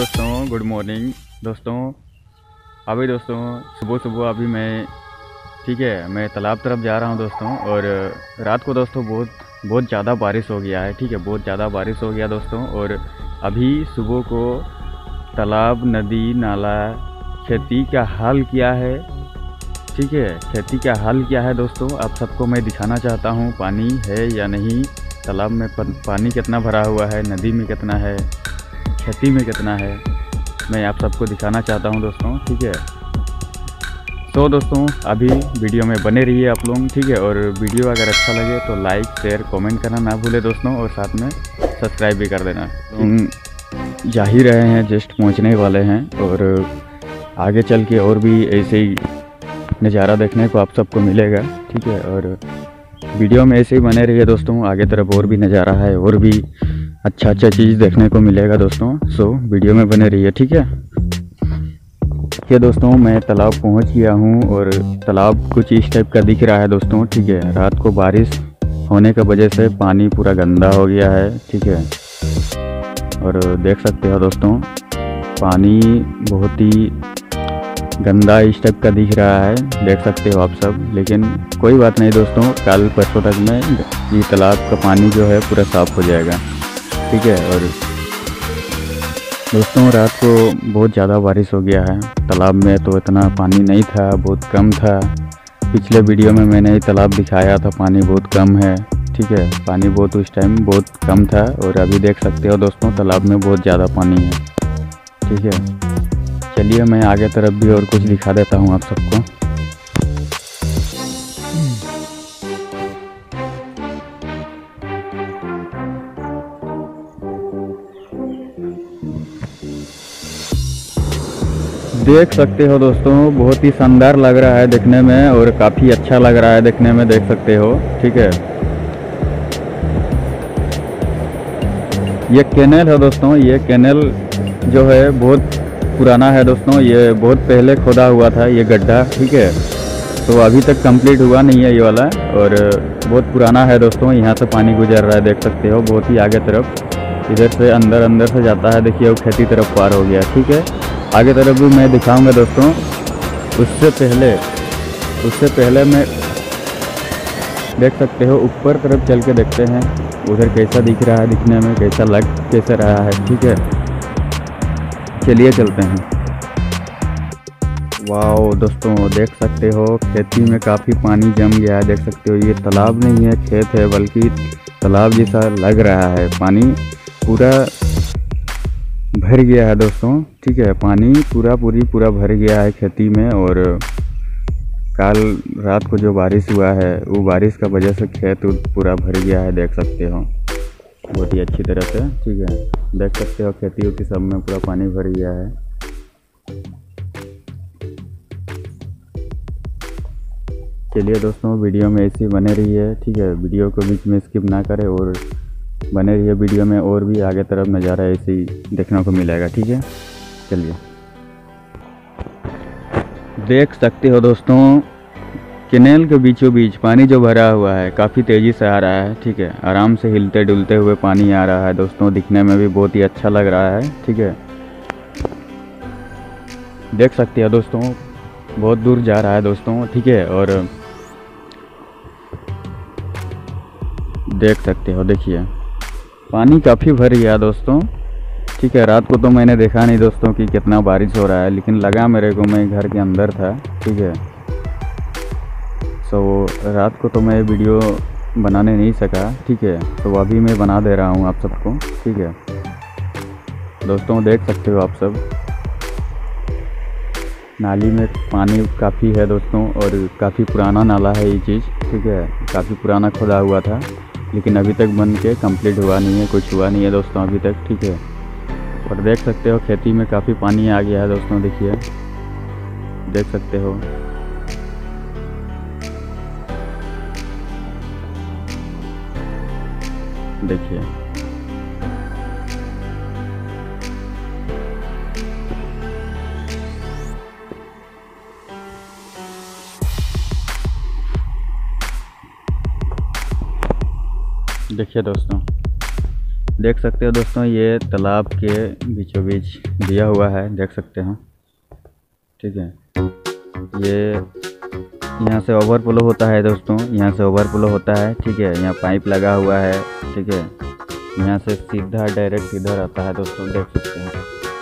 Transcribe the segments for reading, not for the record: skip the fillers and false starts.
दोस्तों, good morning दोस्तों। अभी दोस्तों सुबह सुबह अभी मैं तालाब तरफ जा रहा हूं दोस्तों। और रात को दोस्तों बहुत ज़्यादा बारिश हो गया है। ठीक है, बहुत ज़्यादा बारिश हो गया दोस्तों। और अभी सुबह को तालाब, नदी, नाला, खेती का हाल क्या है। ठीक है, खेती का हाल क्या है दोस्तों, आप सबको मैं दिखाना चाहता हूं। पानी है या नहीं, तालाब में पानी कितना भरा हुआ है, नदी में कितना है, खेती में कितना है, मैं आप सबको दिखाना चाहता हूं दोस्तों। ठीक है, तो दोस्तों अभी वीडियो में बने रहिए आप लोग। ठीक है, और वीडियो अगर अच्छा लगे तो लाइक, शेयर, कमेंट करना ना भूले दोस्तों, और साथ में सब्सक्राइब भी कर देना। जा ही रहे हैं, जस्ट पहुंचने वाले हैं, और आगे चल के और भी ऐसे ही नज़ारा देखने को आप सबको मिलेगा। ठीक है, और वीडियो में ऐसे ही बने रहिए दोस्तों। आगे तरफ और भी नज़ारा है, और भी अच्छा चीज़ देखने को मिलेगा दोस्तों। सो वीडियो में बने रहिए। ठीक है, ये दोस्तों मैं तालाब पहुंच गया हूं, और तालाब कुछ इस टाइप का दिख रहा है दोस्तों। ठीक है, रात को बारिश होने की वजह से पानी पूरा गंदा हो गया है। ठीक है, और देख सकते हो दोस्तों पानी बहुत ही गंदा इस टाइप का दिख रहा है, देख सकते हो आप सब। लेकिन कोई बात नहीं दोस्तों, कल परसों तक में ये तालाब का पानी जो है पूरा साफ़ हो जाएगा। ठीक है, और दोस्तों रात को बहुत ज़्यादा बारिश हो गया है। तालाब में तो इतना पानी नहीं था, बहुत कम था। पिछले वीडियो में मैंने ये तालाब दिखाया था, पानी बहुत कम है। ठीक है, पानी बहुत उस टाइम बहुत कम था, और अभी देख सकते हो दोस्तों तालाब में बहुत ज़्यादा पानी है। ठीक है, चलिए मैं आगे तरफ भी और कुछ दिखा देता हूँ आप सबको। देख सकते हो दोस्तों बहुत ही शानदार लग रहा है देखने में, और काफ़ी अच्छा लग रहा है देखने में, देख सकते हो। ठीक है, ये कैनल है दोस्तों। ये कैनल जो है बहुत पुराना है दोस्तों, ये बहुत पहले खोदा हुआ था ये गड्ढा। ठीक है, तो अभी तक कंप्लीट हुआ नहीं है ये वाला, और बहुत पुराना है दोस्तों। यहाँ से पानी गुजर रहा है, देख सकते हो, बहुत ही आगे तरफ। इधर से अंदर से जाता है, देखिए वो खेती तरफ पार हो गया। ठीक है, आगे तरफ भी मैं दिखाऊंगा दोस्तों। उससे पहले मैं देख सकते हो ऊपर तरफ चल के देखते हैं उधर कैसा दिख रहा है, दिखने में कैसा कैसा रहा है। ठीक है, चलिए चलते हैं। वाओ दोस्तों, देख सकते हो खेती में काफ़ी पानी जम गया है, देख सकते हो। ये तालाब नहीं है, खेत है, बल्कि तालाब जैसा लग रहा है। पानी पूरा भर गया है दोस्तों। ठीक है, पानी पूरा भर गया है खेती में। और कल रात को जो बारिश हुआ है, वो बारिश का वजह से खेत पूरा भर गया है, देख सकते हो बहुत ही अच्छी तरह से। ठीक है, देख सकते हो खेती उती सब में पूरा पानी भर गया है। चलिए दोस्तों वीडियो में ऐसे ही बने रहिए। ठीक है, वीडियो को बीच में स्किप ना करें, और बने रहिए वीडियो में, और भी आगे तरफ नज़ारा ऐसे ही देखने को मिलेगा। ठीक है, चलिए। देख सकते हो दोस्तों कैनेल के बीचों बीच पानी जो भरा हुआ है काफ़ी तेज़ी से आ रहा है। ठीक है, आराम से हिलते डुलते हुए पानी आ रहा है दोस्तों, दिखने में भी बहुत ही अच्छा लग रहा है। ठीक है, देख सकते हो दोस्तों बहुत दूर जा रहा है दोस्तों। ठीक है, और देख सकते हो, देखिए पानी काफ़ी भर गया दोस्तों। ठीक है, रात को तो मैंने देखा नहीं दोस्तों कि कितना बारिश हो रहा है, लेकिन लगा मेरे को, मैं घर के अंदर था। ठीक है, तो रात को तो मैं वीडियो बनाने नहीं सका। ठीक है, तो अभी मैं बना दे रहा हूँ आप सबको। ठीक है दोस्तों, देख सकते हो आप सब नाली में पानी काफ़ी है दोस्तों, और काफ़ी पुराना नाला है ये चीज़। ठीक है, काफ़ी पुराना खोदा हुआ था, लेकिन अभी तक बन के कंप्लीट हुआ नहीं है, कुछ हुआ नहीं है दोस्तों अभी तक। ठीक है, और देख सकते हो खेती में काफ़ी पानी आ गया है दोस्तों, देखिए देख सकते हो। देखिए देखिए दोस्तों, देख सकते हो दोस्तों, ये तालाब के बीचों बीच दिया हुआ है, देख सकते हो। ठीक है, ये यहाँ से ओवरफ्लो होता है दोस्तों, यहाँ से ओवरफ्लो होता है। ठीक है, यहाँ पाइप लगा हुआ है। ठीक है, यहाँ से सीधा डायरेक्ट इधर आता है दोस्तों, देख सकते हैं।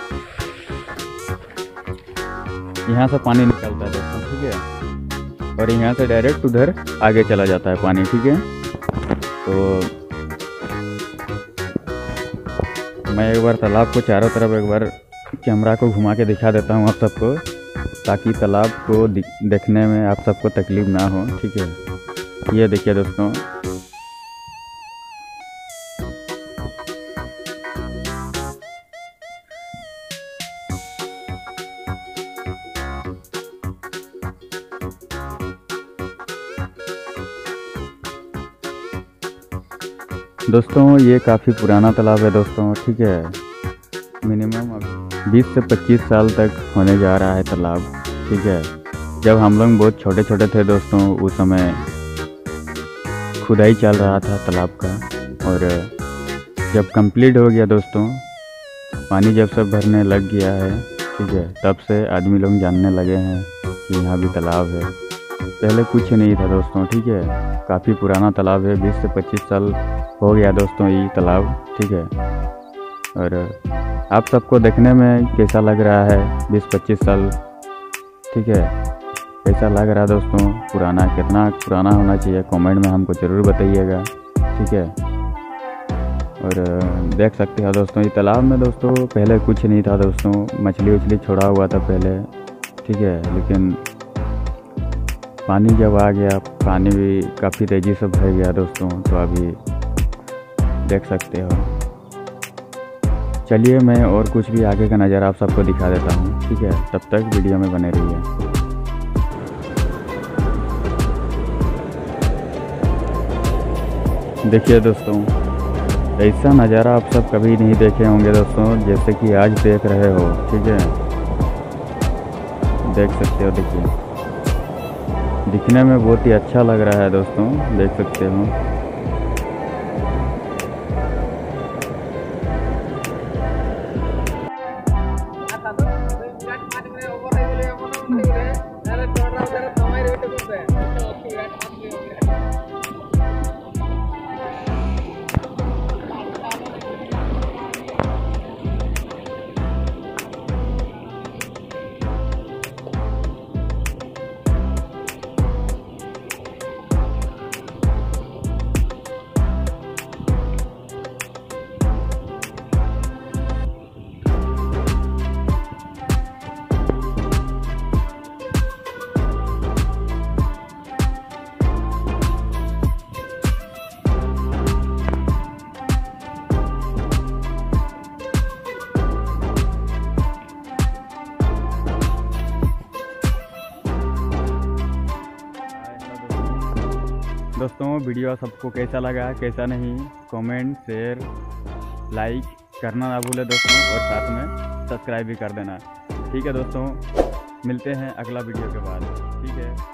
यहाँ से पानी निकलता है दोस्तों। ठीक है, और यहाँ से डायरेक्ट उधर आगे चला जाता है पानी। ठीक है, तो मैं एक बार तालाब को चारों तरफ एक बार कैमरा को घुमा के दिखा देता हूँ आप सबको, ताकि तालाब को देखने में आप सबको तकलीफ़ ना हो। ठीक है, ये देखिए दोस्तों, ये काफ़ी पुराना तालाब है दोस्तों। ठीक है, मिनिमम 20 से 25 साल तक होने जा रहा है तालाब। ठीक है, जब हम लोग बहुत छोटे छोटे थे दोस्तों, उस समय खुदाई चल रहा था तालाब का, और जब कंप्लीट हो गया दोस्तों, पानी जब से भरने लग गया है, ठीक है, तब से आदमी लोग जानने लगे हैं कि यहाँ भी तालाब है। पहले कुछ नहीं था दोस्तों। ठीक है, काफ़ी पुराना तालाब है, 20 से 25 साल हो गया दोस्तों ये तालाब। ठीक है, और आप सबको देखने में कैसा लग रहा है 20-25 साल? ठीक है, कैसा लग रहा है दोस्तों? पुराना, कितना पुराना होना चाहिए, कमेंट में हमको ज़रूर बताइएगा। ठीक है, और देख सकते हो दोस्तों, ये तालाब में दोस्तों पहले कुछ नहीं था दोस्तों, मछली उछली छोड़ा हुआ था पहले। ठीक है, लेकिन पानी जब आ गया, पानी भी काफ़ी तेज़ी से भर गया दोस्तों, तो अभी देख सकते हो। चलिए मैं और कुछ भी आगे का नज़ारा आप सबको दिखा देता हूँ। ठीक है, तब तक वीडियो में बने रहिए। देखिए दोस्तों, ऐसा नज़ारा आप सब कभी नहीं देखे होंगे दोस्तों, जैसे कि आज देख रहे हो। ठीक है, देख सकते हो, देखिए, दिखने में बहुत ही अच्छा लग रहा है दोस्तों, देख सकते हो। दोस्तों वीडियो सबको कैसा लगा, कैसा नहीं, कमेंट, शेयर, लाइक करना ना भूले दोस्तों, और साथ में सब्सक्राइब भी कर देना। ठीक है दोस्तों, मिलते हैं अगला वीडियो के बाद। ठीक है।